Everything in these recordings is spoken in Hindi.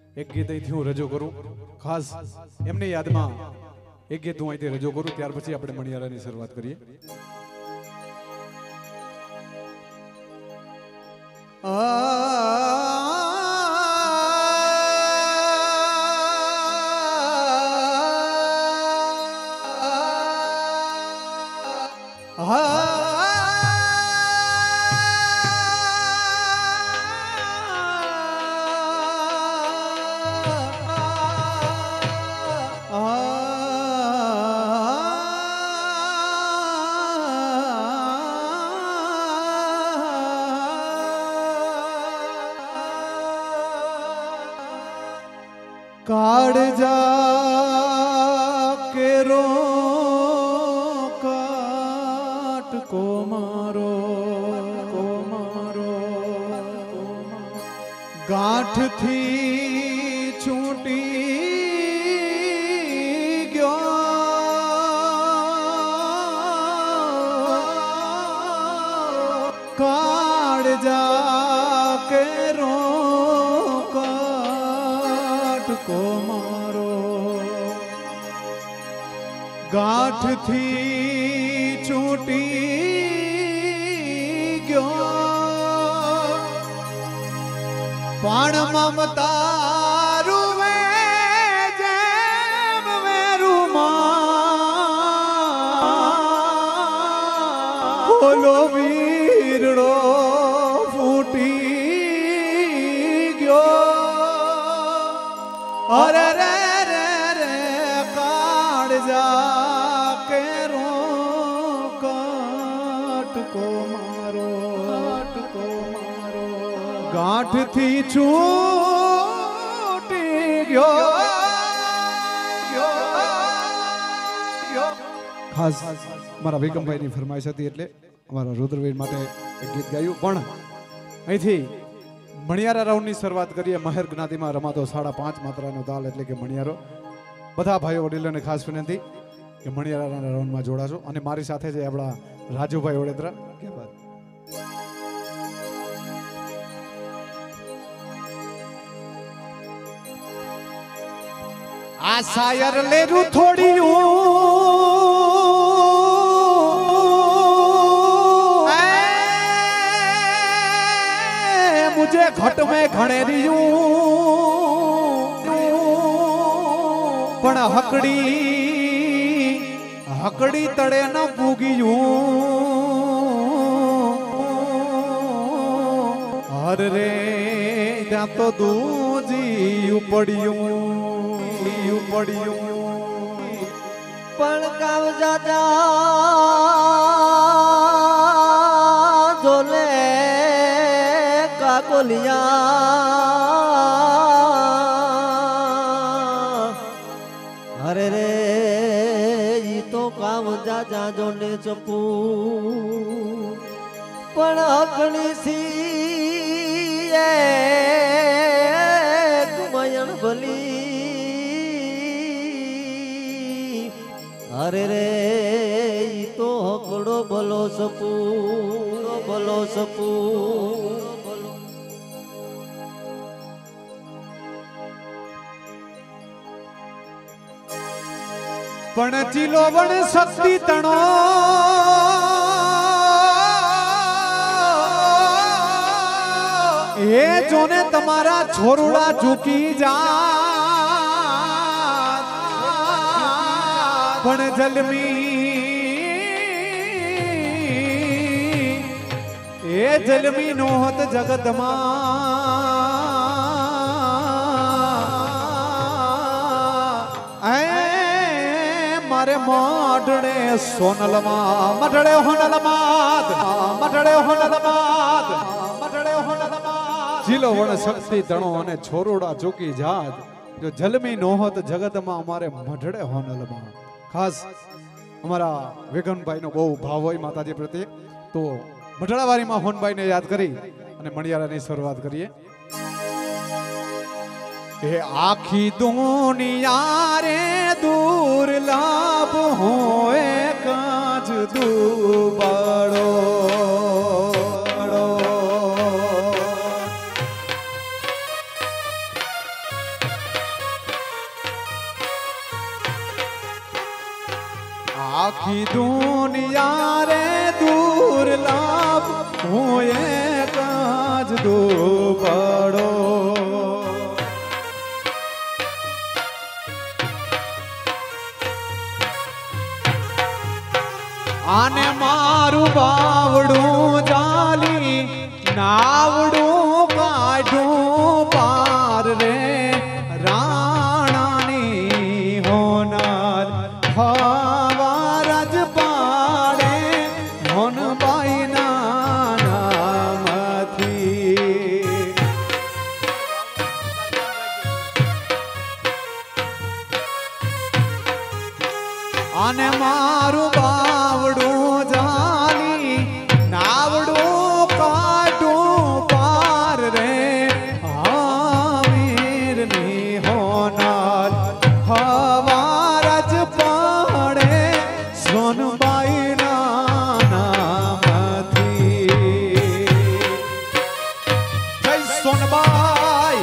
એક ગીત અહીંથી હું રજૂ કરું, ખાસ એમની યાદમાં એક ગીત હું અહીંથી રજૂ કરું, ત્યાર પછી આપણે મણિયારાની શરૂઆત કરીએ. काड़जा केरो काट को मारो गांठ थी छूटी गयो काड़जा केरो को मारो गांठ थी छूटी गयो पण ममता रुवे जेम मेरू बोलो वीरड़ो फूटी गयो अरे रे रे रे काड़जा केरो काट को मारो गांठ थी छूटी गयो खास मारा विक्रमभाई ની ફરમાઈશ હતી એટલે અમારા રુદ્રવીર માટે એક ગીત ગાયું પણ અહીંથી मणियारा राउंड की शुरुआत करिए. महर ज्ञाति में रमातो 5.5 मात्रा ताल एटले के मणियारो. बधा भाईओ वडीलों ने खास विनंती कि मणियारा राउंड में जोड़ाशो अने मारी साथे जे आपड़ा राजूभाई वडेत्रा. क्या बात. आ शायर लेरू थोड़ी मुझे घट में घणे रियूं पण हकड़ी तड़े न पूगियूं हर रे त्या तो दूजी उपड़ियूं पण काव जाजा जोले काकोलिया अरे रे ई तो काम जाजा जोने चपू पण अकड़ी सी तुमयन भली अरे रे ई तो हकड़ो भलो सपू पण चिलो वण शक्ति तणो ए जोने तमारा छोरुड़ा झुकी जा पण जलमी ए जलमी नोहत जगत मा मारे माडणे सोनलमा मठड़े होनलमात जिलो वण शक्ति तणो अने छोरोड़ा चूकी जात जो जलमी नोहत जगत में अमारे मठड़े होनलमा. खास हमारा विगनभाई नो बहु भाव होय माताजी प्रत्ये तो मठड़ावारी में होनभाई ने याद करी अने मणियारा की शुरुआत करिए. ए आखी दुनिया रे दूर लाभ होए काज दुबाड़ो आखी दुनिया रे दूर लाभ हुए काज दो बड़ो आने मारू बावड़ू जाली नावड़ू काढू पार रे राणानी होनार हवारज पाड़े होन बाई नामथी आने मारू बावड़ू जाली नावड़ू काटू पार रे आमीर नी होनार हवारज पाड़े सोनबाई नामथी जय सोनबाई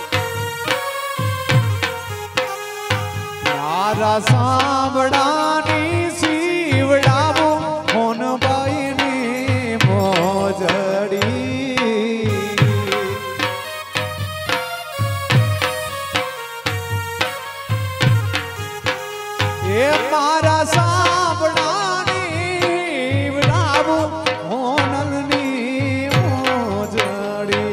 मारा सांभळानी सीवड़ावो होन बाई नी मोजड़ी ये मारा सांभळानी सीवड़ावो होनलनी मोजड़ी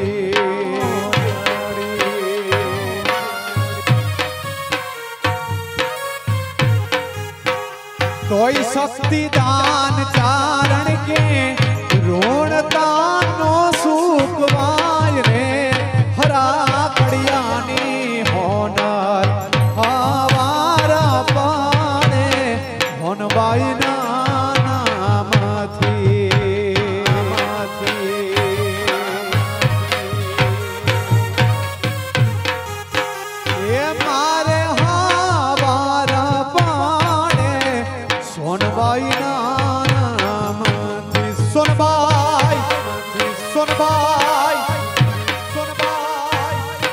तोई शक्ति दान चारण के रोण दानो सुखवाय रे हरा कड़ियानी होनर हवारा पाने होन बाई नामथी ये मारे हवारा पाने सोनबाई नामथी सोनबाई सोनबाई सोनबाई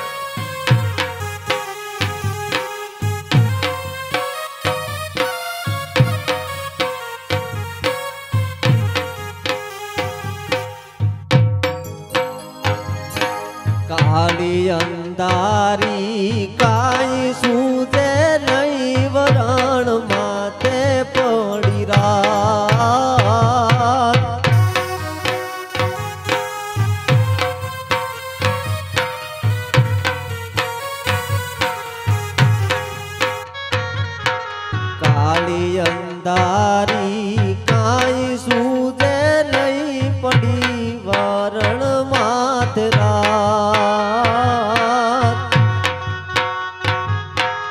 काली अंधारी काई सूझे नहीं वरण माथे पड़ी रात काली अंधारी काई सूझे नहीं पड़ी वरण माथे रात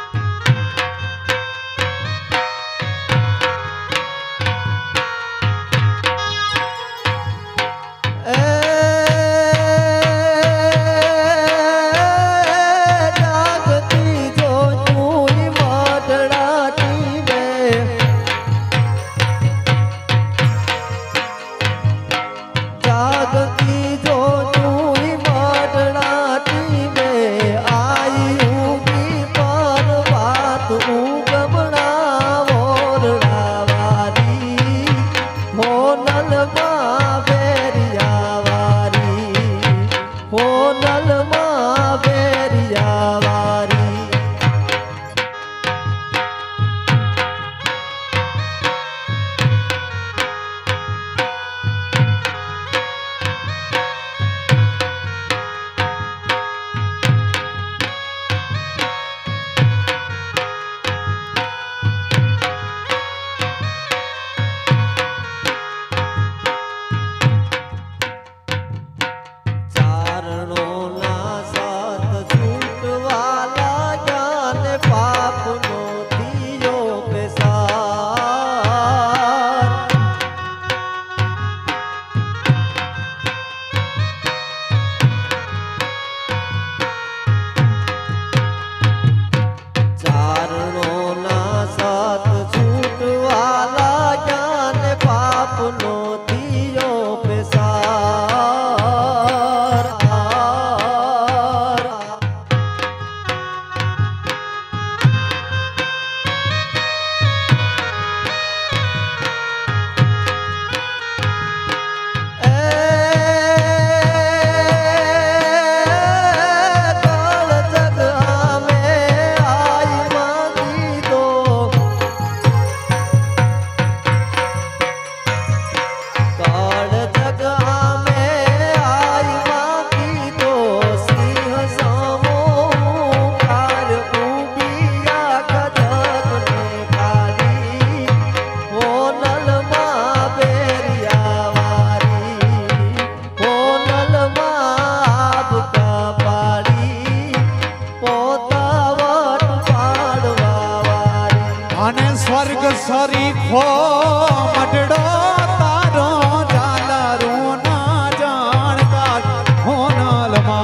स्वर्ग सरीखो मटड़ो तारो जालरू ना जानकार होनल मा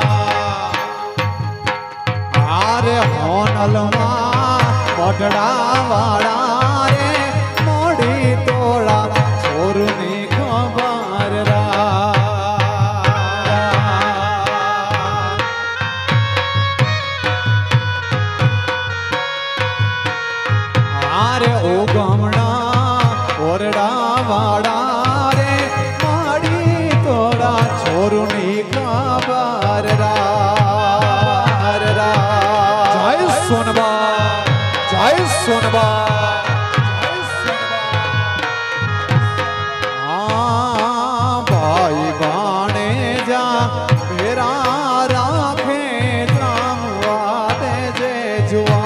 आरे होनल मा मटड़ा वाड़ा रे मोड़ी तोड़ा छोरनी खबर रा ओ गमना ओरड़ा वाड़ा रे माड़ी तोड़ा छोरुनी खबर रा जय सोनबा जय सोनबा भाई बाणे जा मेरा राखे जामवा दे जे जुआ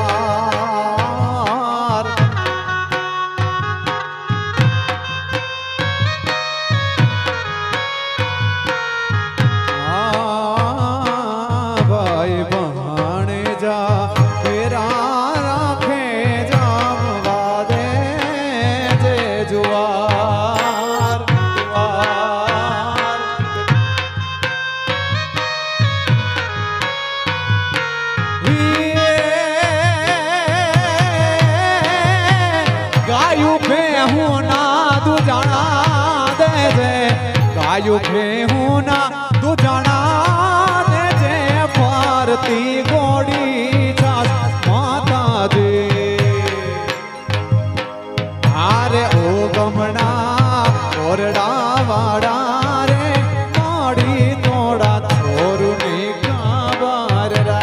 गायु भेहूं ना तू जाना दे जे भारती गोड़ी छास माता जी आरे ओ गमना ओरड़ा वाड़ा रे माड़ी तोड़ा छोरुनी खबर रा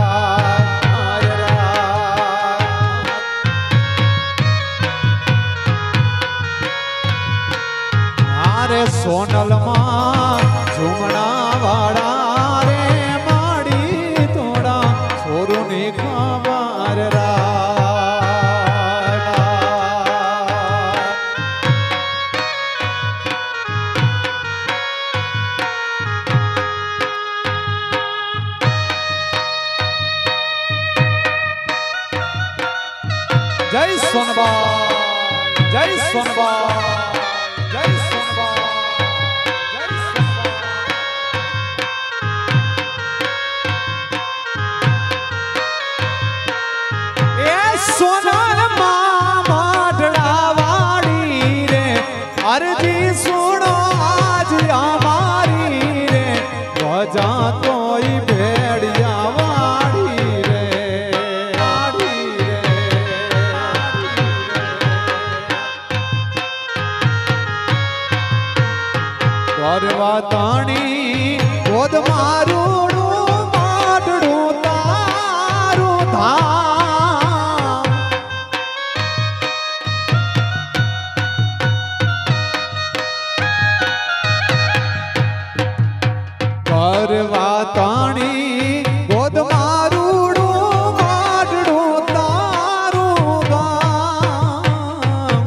आरे सोनल मा झुमना वाड़ा रे माड़ी तोड़ा छोरुनी खबर रा जय सोनबा जय सोनबा जय सोनबा सोनल माडड़ा वाड़ी रे अर्जी सुनो आज हमारी रे बजा कोई भेड़िया वाड़ी रे परवातानी गोद मारूड़ू माडड़ू तारू धाम परवातानी गोद मारूड़ू माडड़ू तारू गाम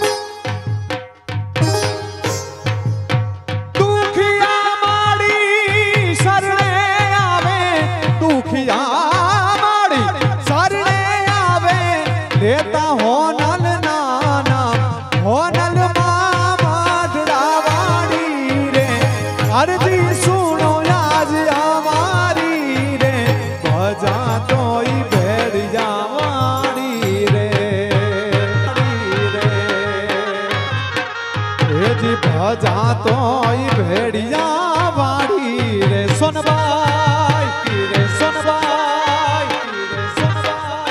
दुखिया माड़ी शरणे आवे दुखिया माड़ी शरणे आवे लेता होनल नाना होनल माडड़ा वाड़ी रे अर्जी सुनो आज हमारी रे भजा तोई भेड़िया वाड़ी रे जी भजा तोई भेड़िया वाड़ी रे सोनबाई रे सोनबाई रे सोनबाई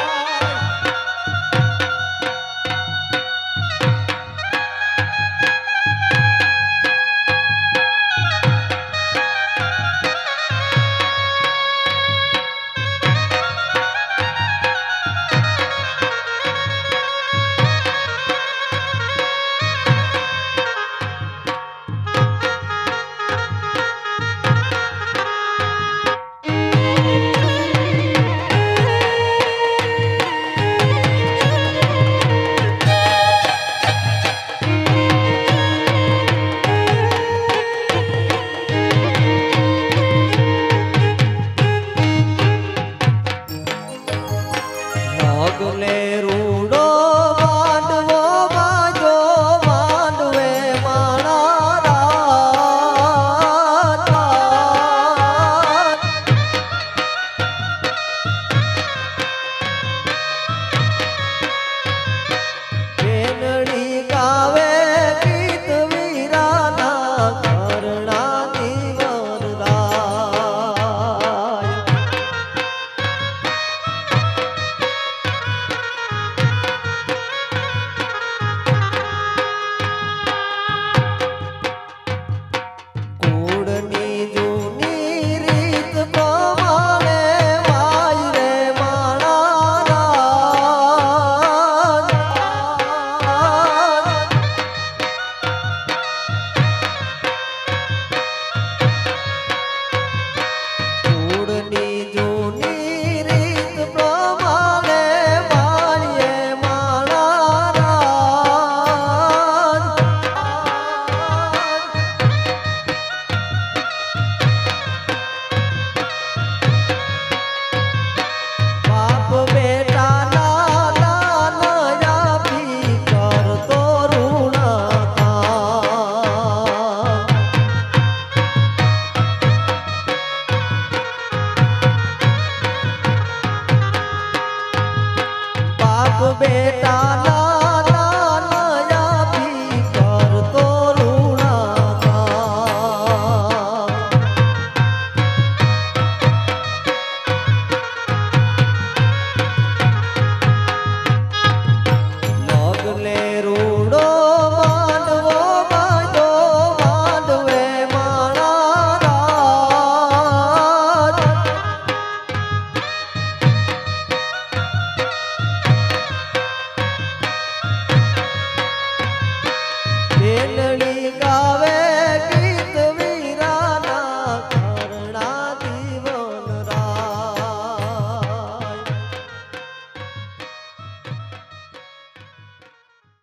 અગલે રૂ